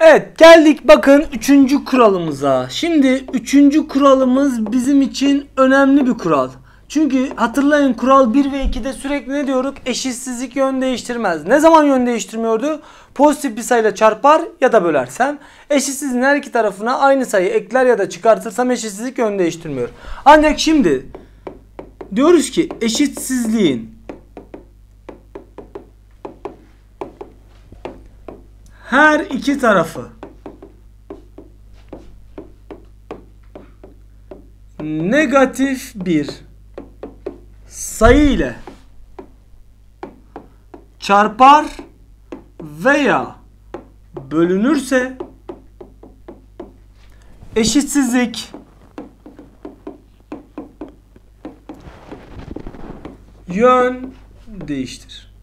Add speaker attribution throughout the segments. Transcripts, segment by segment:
Speaker 1: Evet, geldik bakın 3. kuralımıza. Şimdi 3. kuralımız bizim için önemli bir kural. Çünkü hatırlayın, kural 1 ve 2'de sürekli ne diyorduk? Eşitsizlik yön değiştirmez. Ne zaman yön değiştirmiyordu? Pozitif bir sayıyla çarpar ya da bölersem. Eşitsizliğin her iki tarafına aynı sayı ekler ya da çıkartırsam eşitsizlik yön değiştirmiyor. Ancak şimdi diyoruz ki eşitsizliğin her iki tarafı negatif bir sayı ile çarpar veya bölünürse eşitsizlik yön değiştir.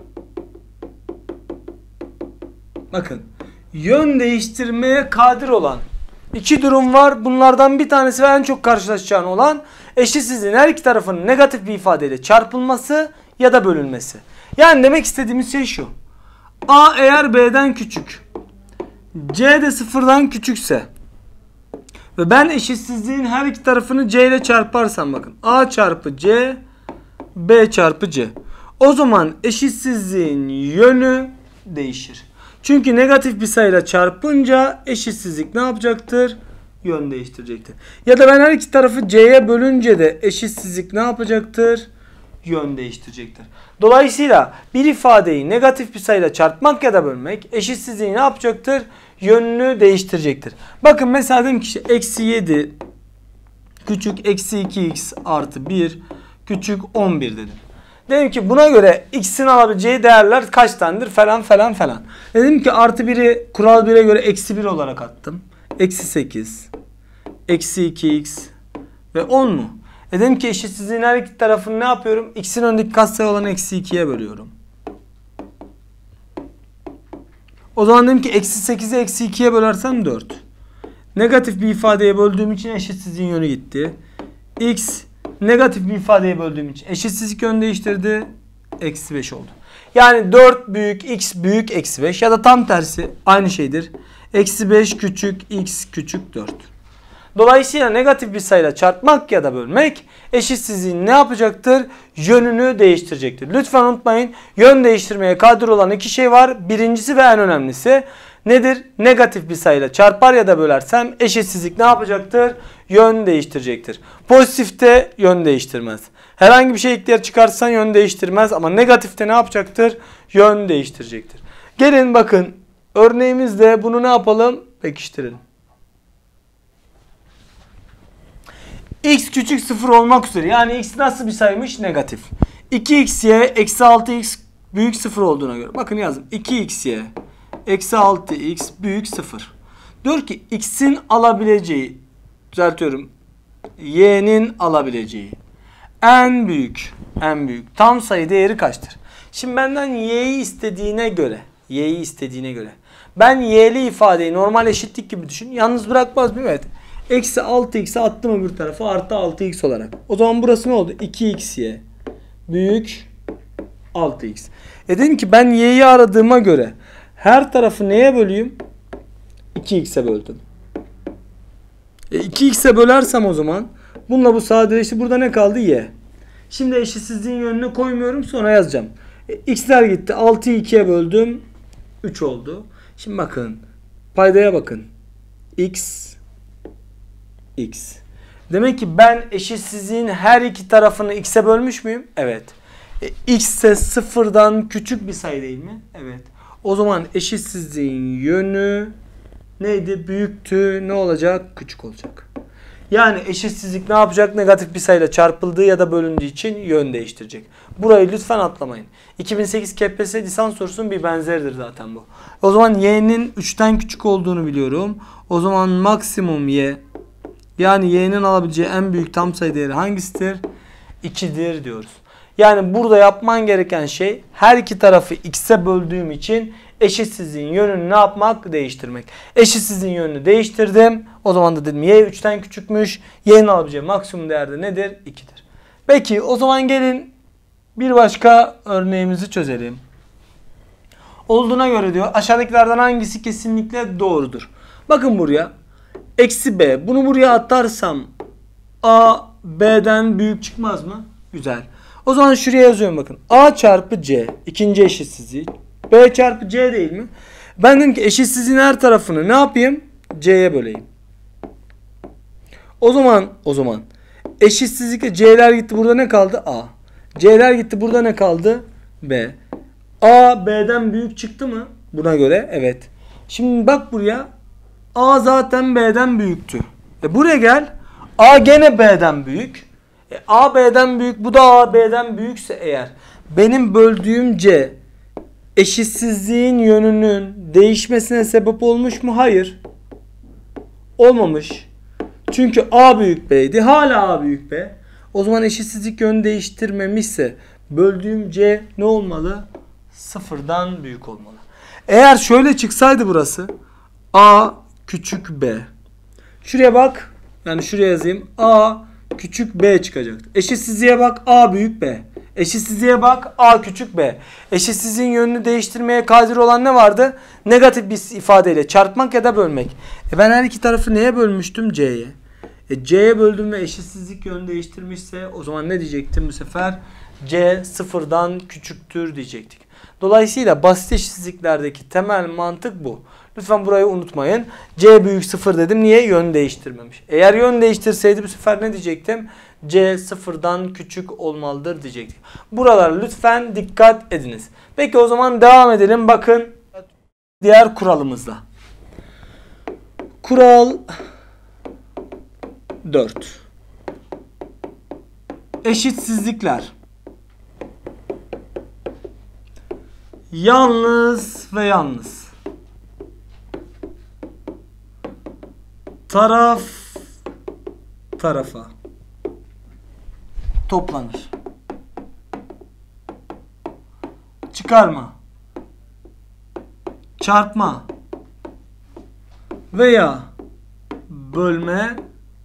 Speaker 1: Bakın, yön değiştirmeye kadir olan iki durum var. Bunlardan bir tanesi ve en çok karşılaşacağın olan eşitsizliğin her iki tarafının negatif bir ifadeyle çarpılması ya da bölünmesi. Yani demek istediğimiz şey şu. A eğer B'den küçük, C de sıfırdan küçükse ve ben eşitsizliğin her iki tarafını C ile çarparsam, bakın, A çarpı C, B çarpı C. O zaman eşitsizliğin yönü değişir. Çünkü negatif bir sayıyla çarpınca eşitsizlik ne yapacaktır? Yön değiştirecektir. Ya da ben her iki tarafı C'ye bölünce de eşitsizlik ne yapacaktır? Yön değiştirecektir. Dolayısıyla bir ifadeyi negatif bir sayıyla çarpmak ya da bölmek eşitsizliği ne yapacaktır? Yönünü değiştirecektir. Bakın mesela dedim ki eksi 7 küçük eksi 2x artı 1 küçük 11 dedim. Dedim ki buna göre x'in alabileceği değerler kaç tanedir falan falan falan. Dedim ki artı 1'i kural 1'e göre eksi 1 olarak attım. Eksi 8, eksi 2x ve 10 mu? Dedim ki eşitsizliğin her iki tarafını ne yapıyorum? X'in önündeki katsayı olan eksi 2'ye bölüyorum. O zaman dedim ki eksi 8'i eksi 2'ye bölersem 4. Negatif bir ifadeye böldüğüm için eşitsizliğin yönü gitti. X negatif bir ifadeye böldüğüm için eşitsizlik yön değiştirdi. Eksi 5 oldu. Yani 4 büyük x büyük eksi 5 ya da tam tersi aynı şeydir. Eksi 5 küçük x küçük 4. Dolayısıyla negatif bir sayıyla çarpmak ya da bölmek eşitsizliğin ne yapacaktır? Yönünü değiştirecektir. Lütfen unutmayın, yön değiştirmeye kadir olan iki şey var. Birincisi ve en önemlisi nedir? Negatif bir sayıyla çarpar ya da bölersem eşitsizlik ne yapacaktır? Yön değiştirecektir. Pozitifte yön değiştirmez. Herhangi bir şey ekler çıkarsan yön değiştirmez ama negatifte ne yapacaktır? Yön değiştirecektir. Gelin bakın örneğimizde bunu ne yapalım? Pekiştirelim. X küçük 0 olmak üzere, yani x nasıl bir sayıymış? Negatif. 2xy eksi 6x büyük 0 olduğuna göre. Bakın yazdım. 2xy eksi 6x büyük 0. Diyor ki x'in alabileceği, düzeltiyorum, y'nin alabileceği en büyük tam sayı değeri kaçtır? Şimdi benden y'yi istediğine göre ben y'li ifadeyi normal eşitlik gibi düşün. Yalnız bırakmaz mı? Evet. Eksi 6x'e attım öbür tarafa artı 6x olarak. O zaman burası ne oldu? 2xy büyük 6x. Dedim ki ben y'yi aradığıma göre her tarafı neye böleyim? 2x'e böldüm. 2x'e bölersem o zaman bununla bu sadeleşti. Burada ne kaldı? Y. Şimdi eşitsizliğin yönüne koymuyorum, sonra yazacağım. X'ler gitti. 6'yı 2'ye böldüm. 3 oldu. Şimdi bakın. Paydaya bakın. X. Demek ki ben eşitsizliğin her iki tarafını x'e bölmüş müyüm? Evet. X ise sıfırdan küçük bir sayı değil mi? Evet. O zaman eşitsizliğin yönü neydi? Büyüktü. Ne olacak? Küçük olacak. Yani eşitsizlik ne yapacak? Negatif bir sayıyla çarpıldığı ya da bölündüğü için yön değiştirecek. Burayı lütfen atlamayın. 2008 KPSS lisans sorusunun bir benzeridir zaten bu. O zaman y'nin 3'ten küçük olduğunu biliyorum. O zaman maksimum y, yani y'nin alabileceği en büyük tam sayı değeri hangisidir? 2'dir diyoruz. Yani burada yapman gereken şey her iki tarafı x'e böldüğüm için eşitsizliğin yönünü ne yapmak? Değiştirmek. Eşitsizliğin yönünü değiştirdim. O zaman da dedim y 3'ten küçükmüş. Y'nin alabileceği maksimum değerde nedir? 2'dir. Peki o zaman gelin bir başka örneğimizi çözelim. Olduğuna göre diyor aşağıdakilerden hangisi kesinlikle doğrudur? Bakın buraya. Eksi B. Bunu buraya atarsam A B'den büyük çıkmaz mı? Güzel. O zaman şuraya yazıyorum bakın. A çarpı C. İkinci eşitsizliği. B çarpı C değil mi? Ben dedim ki eşitsizliğin her tarafını ne yapayım? C'ye böleyim. O zaman eşitsizlikle C'ler gitti. Burada ne kaldı? A. C'ler gitti. Burada ne kaldı? B. A B'den büyük çıktı mı? Buna göre evet. Şimdi bak buraya. A zaten B'den büyüktü. Buraya gel. A gene B'den büyük. A B'den büyük. Bu da A B'den büyükse eğer benim böldüğüm C eşitsizliğin yönünün değişmesine sebep olmuş mu? Hayır. Olmamış. Çünkü A büyük B'ydi. Hala A büyük B. O zaman eşitsizlik yön değiştirmemişse böldüğüm C ne olmalı? Sıfırdan büyük olmalı. Eğer şöyle çıksaydı burası A küçük B. Şuraya bak. Yani şuraya yazayım. A küçük B çıkacaktı. Eşitsizliğe bak. A büyük B. Eşitsizliğe bak. A küçük B. Eşitsizliğin yönünü değiştirmeye kadir olan ne vardı? Negatif bir ifadeyle çarpmak ya da bölmek. Ben her iki tarafı neye bölmüştüm? C'ye. C'ye böldüm ve eşitsizlik yön değiştirmişse o zaman ne diyecektim bu sefer? C sıfırdan küçüktür diyecektik. Dolayısıyla basit eşitsizliklerdeki temel mantık bu. Lütfen burayı unutmayın. C büyük sıfır dedim. Niye? Yön değiştirmemiş. Eğer yön değiştirseydi bu sefer ne diyecektim? C sıfırdan küçük olmalıdır diyecektik. Buralara lütfen dikkat ediniz. Peki o zaman devam edelim. Bakın diğer kuralımızda. Kural 4. Eşitsizlikler yalnız ve yalnız taraf tarafa toplanır. Çıkarma, çarpma veya bölme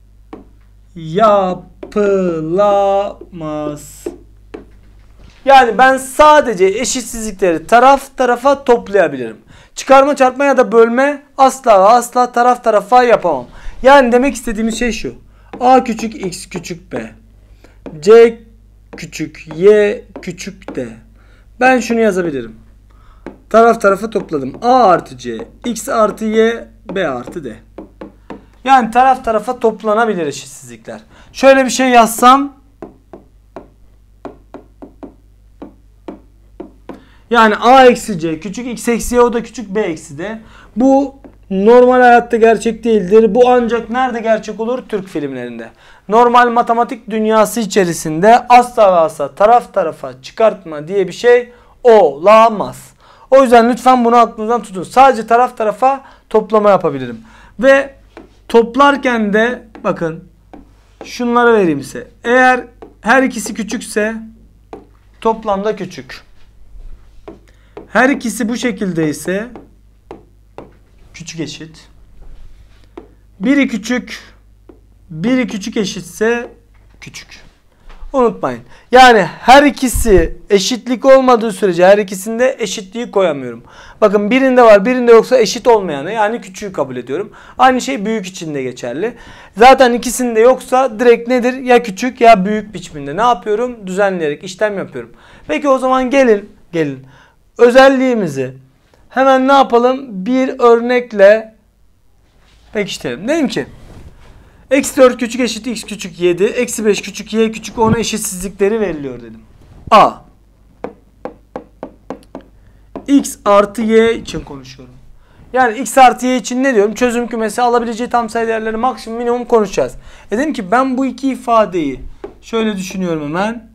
Speaker 1: yapılamaz. Yani ben sadece eşitsizlikleri taraf tarafa toplayabilirim. Çıkarma, çarpma ya da bölme asla ve asla taraf tarafa yapamam. Yani demek istediğimiz şey şu. A küçük x küçük b. C küçük y küçük d. Ben şunu yazabilirim. Taraf tarafa topladım. A artı c, x artı y, b artı d. Yani taraf tarafa toplanabilir eşitsizlikler. Şöyle bir şey yazsam. Yani a eksi c küçük x eksi y, o da küçük b eksi d. Bu normal hayatta gerçek değildir. Bu ancak nerede gerçek olur? Türk filmlerinde. Normal matematik dünyası içerisinde asla ve asla taraf tarafa çıkartma diye bir şey olamaz. O yüzden lütfen bunu aklınızdan tutun. Sadece taraf tarafa toplama yapabilirim. Ve toplarken de bakın şunları vereyim size. Eğer her ikisi küçükse toplamda küçük. Her ikisi bu şekilde ise küçük eşit. Biri küçük, biri küçük eşitse küçük. Unutmayın. Yani her ikisi eşitlik olmadığı sürece her ikisinde eşitliği koyamıyorum. Bakın birinde var, birinde yoksa eşit olmayanı yani küçüğü kabul ediyorum. Aynı şey büyük için de geçerli. Zaten ikisinde yoksa direkt nedir? Ya küçük ya büyük biçiminde. Ne yapıyorum? Düzenleyerek işlem yapıyorum. Peki o zaman gelin. Özelliğimizi hemen ne yapalım? Bir örnekle pekiştirelim. Dedim ki eksi 4 küçük eşit x küçük 7. Eksi 5 küçük y küçük 10 eşitsizlikleri veriliyor dedim. A. X artı y için konuşuyorum. Yani x artı y için ne diyorum? Çözüm kümesi alabileceği tam sayı değerleri maksimum minimum konuşacağız. Dedim ki ben bu iki ifadeyi şöyle düşünüyorum hemen.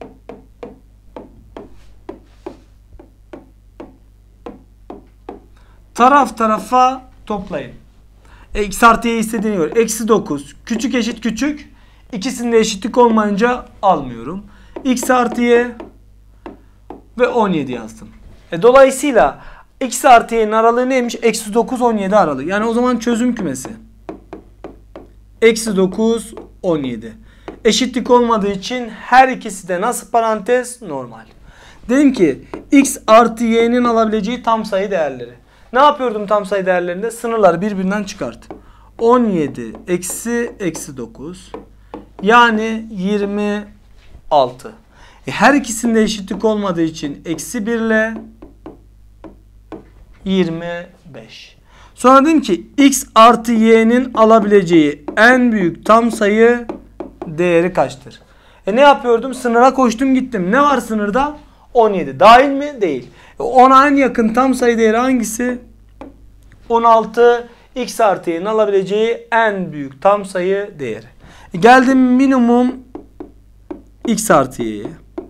Speaker 1: Taraf tarafa toplayın. X artı y istediğine göre. Eksi 9. Küçük eşit küçük. İkisinde eşitlik olmayınca almıyorum. X artı y ve 17 yazdım. Dolayısıyla x artı y'nin aralığı neymiş? Eksi 9 17 aralığı. Yani o zaman çözüm kümesi. Eksi 9 17. Eşitlik olmadığı için her ikisi de nasıl parantez? Normal. Dedim ki x artı y'nin alabileceği tam sayı değerleri. Ne yapıyordum tam sayı değerlerinde? Sınırları birbirinden çıkart. 17 eksi 9 yani 26. Her ikisinde eşitlik olmadığı için eksi 1 ile 25. Sonra dedim ki x artı y'nin alabileceği en büyük tam sayı değeri kaçtır? Ne yapıyordum? Sınıra koştum gittim. Ne var sınırda? 17. Dahil mi? Değil. 10'a en yakın tam sayı değeri hangisi? 16. X artı y'nin alabileceği en büyük tam sayı değeri. Geldim minimum x artı y'ye.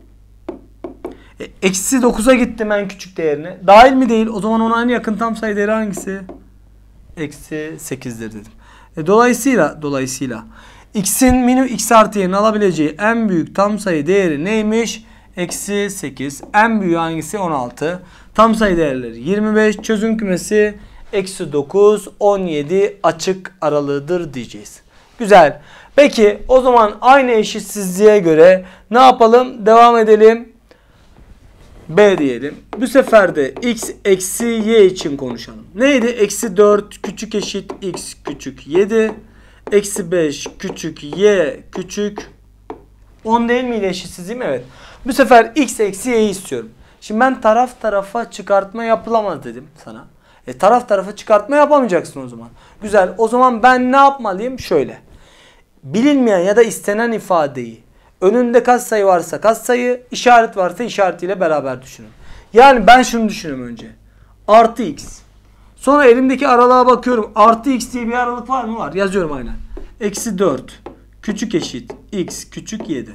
Speaker 1: Eksi 9'a gittim en küçük değerine. Dahil mi? Değil. O zaman ona en yakın tam sayı değeri hangisi? Eksi 8'dir dedim. Dolayısıyla x'in minimum x artı y'nin alabileceği en büyük tam sayı değeri neymiş? Eksi 8. En büyüğü hangisi? 16. Tam sayı değerleri 25. Çözüm kümesi eksi 9, 17 açık aralığıdır diyeceğiz. Güzel. Peki o zaman aynı eşitsizliğe göre ne yapalım? Devam edelim. B diyelim. Bu sefer de x eksi y için konuşalım. Neydi? Eksi 4 küçük eşit x küçük 7. Eksi 5 küçük y küçük 10 değil miydi eşitsizliğim? Evet. Bu sefer x eksi y'yi istiyorum. Şimdi ben taraf tarafa çıkartma yapılamaz dedim sana. Taraf tarafa çıkartma yapamayacaksın o zaman. Güzel. O zaman ben ne yapmalıyım? Şöyle. Bilinmeyen ya da istenen ifadeyi önünde katsayı varsa katsayı, işaret varsa işaretiyle beraber düşünün. Yani ben şunu düşünüyorum önce. Artı x. Sonra elimdeki aralığa bakıyorum. Artı x diye bir aralık var mı? Var. Yazıyorum aynen. Eksi 4 küçük eşit x küçük 7.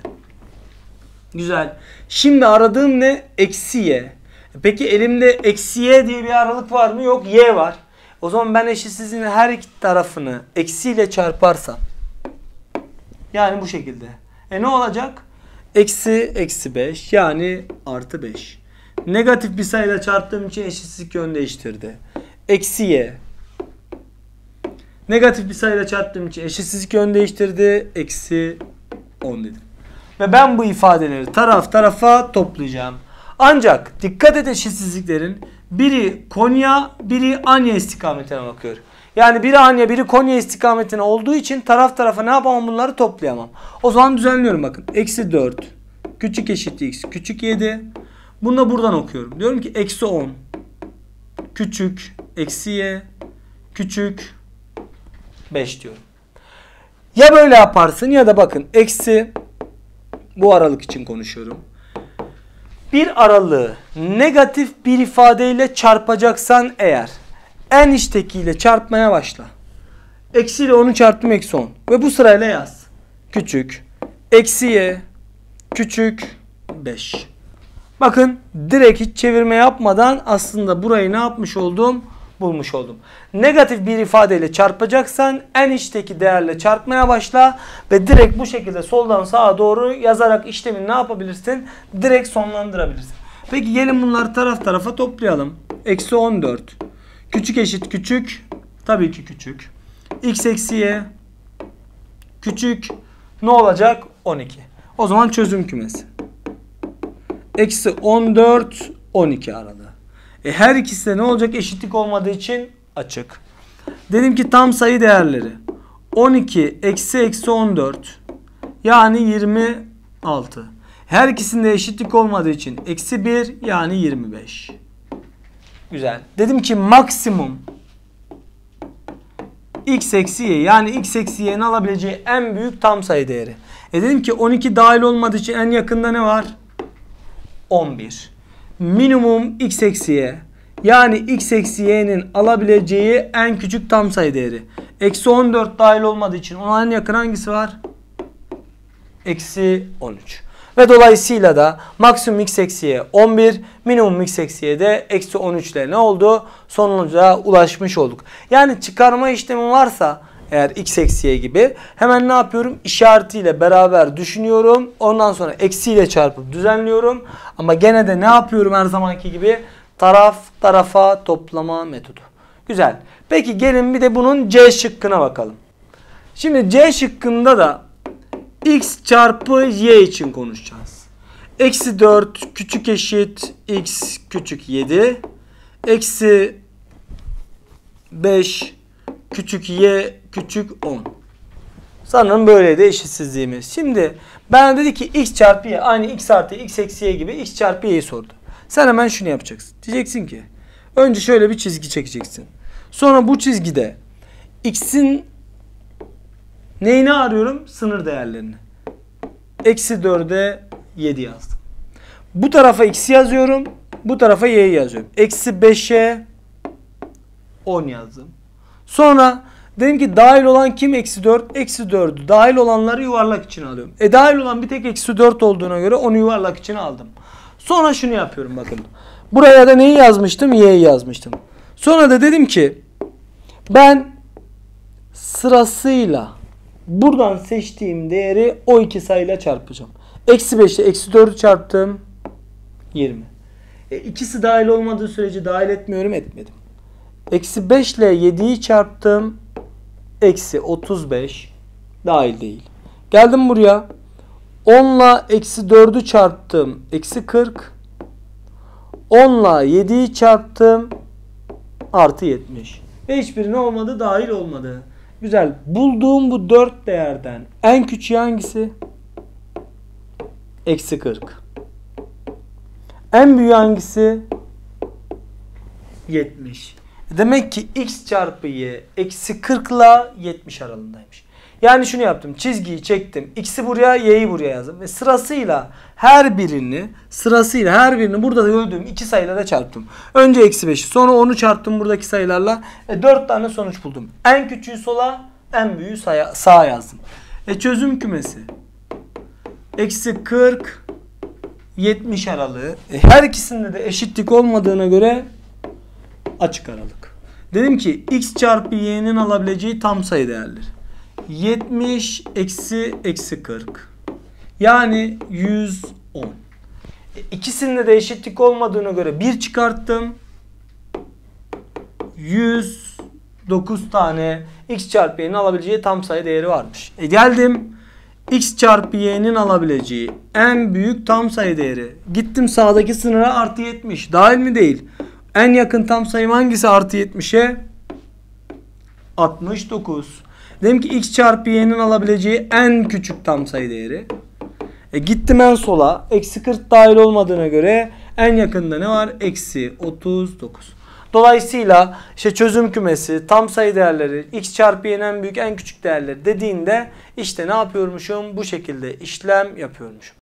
Speaker 1: Güzel. Şimdi aradığım ne? Eksi y. Peki elimde eksi y diye bir aralık var mı? Yok. Y var. O zaman ben eşitsizliğin her iki tarafını eksiyle çarparsam, yani bu şekilde. Ne olacak? Eksi 5 yani artı 5. Negatif bir sayıyla çarptığım için eşitsizlik yön değiştirdi. Eksi y. Negatif bir sayıyla çarptığım için eşitsizlik yön değiştirdi. Eksi 10 dedim. Ve ben bu ifadeleri taraf tarafa toplayacağım. Ancak dikkat et, eşitsizliklerin biri Konya, biri Anya istikametine bakıyor. Yani biri Anya, biri Konya istikametine olduğu için taraf tarafa ne yapamam, bunları toplayamam. O zaman düzenliyorum bakın. Eksi 4 küçük eşit x küçük 7. Bunu da buradan okuyorum. Diyorum ki eksi 10 küçük eksi y küçük 5 diyorum. Ya böyle yaparsın ya da bakın eksi, bu aralık için konuşuyorum. Bir aralığı negatif bir ifadeyle çarpacaksan eğer en içtekiyle çarpmaya başla. Eksi ile 10'u çarptım eksi 10. Ve bu sırayla yaz. Küçük eksi y küçük 5. Bakın direkt hiç çevirme yapmadan aslında burayı ne yapmış oldum? Bulmuş oldum. Negatif bir ifadeyle çarpacaksan en içteki değerle çarpmaya başla ve direkt bu şekilde soldan sağa doğru yazarak işlemi ne yapabilirsin? Direkt sonlandırabilirsin. Peki gelin bunları taraf tarafa toplayalım. Eksi 14 küçük eşit küçük, tabii ki küçük. X eksi y küçük ne olacak? 12. O zaman çözüm kümesi. Eksi 14 12 aralığı. Her ikisi de ne olacak? Eşitlik olmadığı için açık. Dedim ki tam sayı değerleri 12 eksi 14 yani 26. Her ikisinde eşitlik olmadığı için eksi 1 yani 25. Güzel. Dedim ki maksimum x eksi y yani x eksi y'nin alabileceği en büyük tam sayı değeri. Dedim ki 12 dahil olmadığı için en yakında ne var? 11. Minimum x eksi y yani x eksi y'nin alabileceği en küçük tam sayı değeri. Eksi 14 dahil olmadığı için ona en yakın hangisi var? Eksi 13. Ve dolayısıyla da maksimum x eksi y 11, minimum x eksi y de eksi 13 ile ne oldu? Sonuca ulaşmış olduk. Yani çıkarma işlemi varsa eğer x eksi y gibi hemen ne yapıyorum? İşaretiyle beraber düşünüyorum. Ondan sonra eksiyle çarpıp düzenliyorum. Ama gene de ne yapıyorum her zamanki gibi? Taraf tarafa toplama metodu. Güzel. Peki gelin bir de bunun C şıkkına bakalım. Şimdi C şıkkında da x çarpı y için konuşacağız. Eksi 4 küçük eşit x küçük 7. Eksi 5 küçük y küçük 10. Sanırım böyleydi eşitsizliğimiz. Şimdi ben dedi ki x çarpı y aynı x artı x eksi y gibi x çarpı y'yi sordu. Sen hemen şunu yapacaksın. Diyeceksin ki önce şöyle bir çizgi çekeceksin. Sonra bu çizgide x'in neyini arıyorum? Sınır değerlerini. Eksi 4'e 7 yazdım. Bu tarafa x yazıyorum. Bu tarafa y'yi yazıyorum. Eksi 5'e 10 yazdım. Sonra dedim ki dahil olan kim? Eksi 4. Eksi 4'ü dahil olanları yuvarlak içine alıyorum. Dahil olan bir tek eksi 4 olduğuna göre onu yuvarlak içine aldım. Sonra şunu yapıyorum bakın. Buraya da neyi yazmıştım? Y'yi yazmıştım. Sonra da dedim ki ben sırasıyla buradan seçtiğim değeri o iki sayıyla çarpacağım. Eksi 5 ile eksi 4'ü çarptım. 20. İkisi dahil olmadığı sürece dahil etmiyorum, etmedim. Eksi 5 ile 7'yi çarptım. Eksi 35. Dahil değil. Geldim buraya. 10 ile eksi 4'ü çarptım. Eksi 40. 10 ile 7'yi çarptım. Artı 70. Ve hiçbirine olmadı, dahil olmadı. Güzel. Bulduğum bu 4 değerden en küçüğü hangisi? Eksi 40. En büyüğü hangisi? 70. Demek ki x çarpı y eksi 40 ile 70 aralığındaymış. Yani şunu yaptım. Çizgiyi çektim. X'i buraya, y'yi buraya yazdım. Ve sırasıyla her birini burada gördüğüm iki sayılara çarptım. Önce eksi 5'i sonra 10'u çarptım buradaki sayılarla. 4 tane sonuç buldum. En küçüğü sola, en büyüğü sağa yazdım. Çözüm kümesi. Eksi 40 70 aralığı. Her ikisinde de eşitlik olmadığına göre açık aralık. Dedim ki x çarpı y'nin alabileceği tam sayı değerleri. 70 eksi 40. Yani 110. İkisinde de eşitlik olmadığına göre 1 çıkarttım. 109 tane x çarpı y'nin alabileceği tam sayı değeri varmış. Geldim. X çarpı y'nin alabileceği en büyük tam sayı değeri. Gittim sağdaki sınıra artı 70. Dahil mi? Değil. En yakın tam sayım hangisi artı 70'e? 69. Dedim ki x çarpı y'nin alabileceği en küçük tam sayı değeri. Gittim en sola. Eksi 40 dahil olmadığına göre en yakında ne var? Eksi 39. Dolayısıyla işte çözüm kümesi, tam sayı değerleri, x çarpı y'nin en büyük en küçük değerleri dediğinde işte ne yapıyormuşum? Bu şekilde işlem yapıyormuşum.